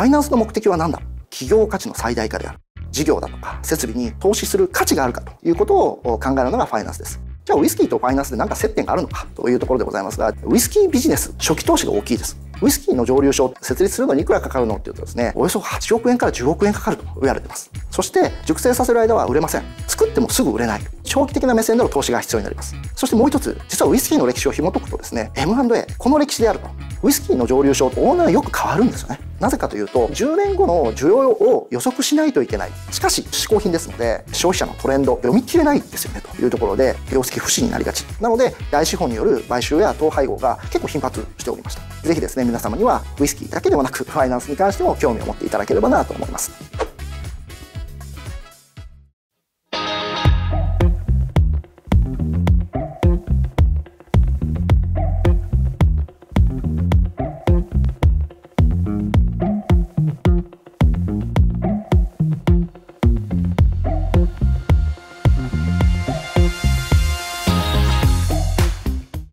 ァイナンスの目的は何だ？企業価値の最大化である。事業だとか設備に投資する価値があるかということを考えるのがファイナンスです。じゃあウイスキーとファイナンスで何か接点があるのかというところでございますが、ウイスキービジネス初期投資が大きいです。ウイスキーの蒸留所設立するのにいくらかかるのっていうとですね、およそ8億円から10億円かかると言われています。そして熟成させる間は売れません。作ってもすぐ売れない。長期的な目線での投資が必要になります。そしてもう一つ、実はウイスキーの歴史を紐解くとですね、M&A、この歴史であると。ウイスキーの蒸留所とオーナーがよく変わるんですよね。なぜかというと、10年後の需要を予測しないといけない。しかし、嗜好品ですので、消費者のトレンド読み切れないんですよね、というところで、業績不振になりがち。なので、大資本による買収や統廃合が結構頻発しておりました。ぜひですね、皆様にはウイスキーだけではなく、ファイナンスに関しても興味を持っていただければなと思います。